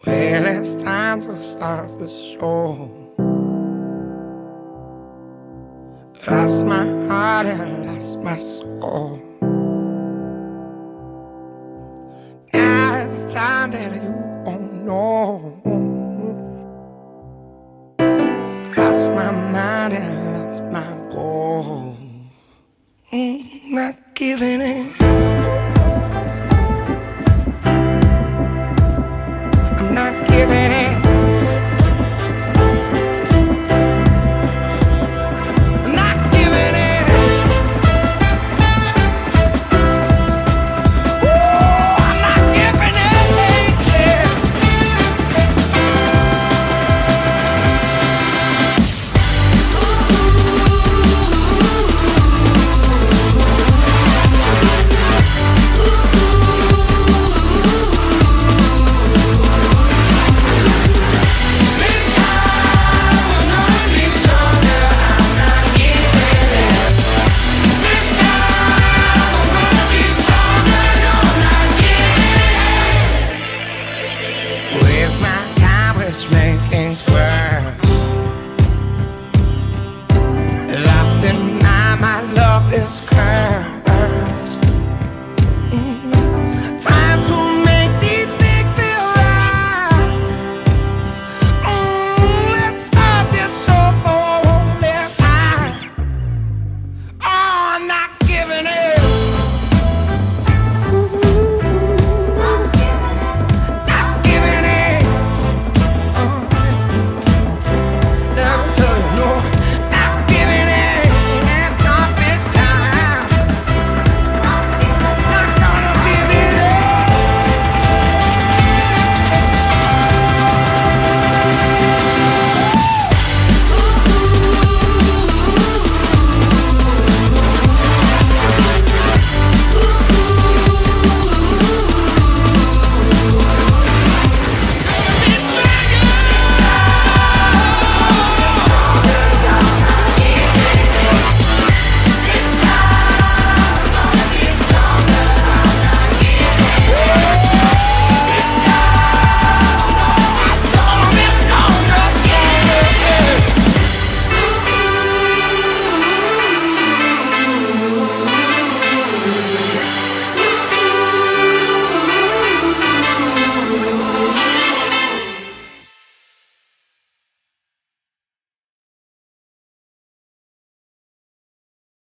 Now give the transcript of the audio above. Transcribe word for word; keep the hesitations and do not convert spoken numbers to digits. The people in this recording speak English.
Well, it's time to start the show. Lost my heart and lost my soul. Now it's time that you won't know. Lost my mind and lost my goal. Mm, not giving in.